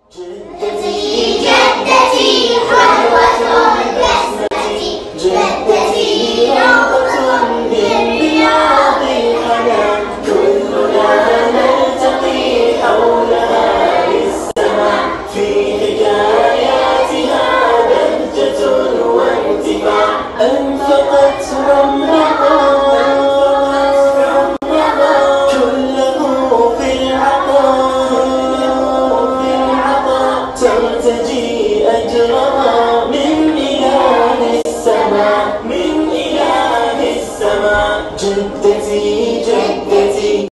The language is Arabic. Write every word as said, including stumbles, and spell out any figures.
جدتي جدتي حلوة البسمة، جدتي روضة من رياض الحنان، كلنا نلتقي حولها للسماع، في حكاياتها بهجة وانتفاع، أنفقت رمضان كله في العطاء، ترتجي أجرها من إله السماء، من إله السماء.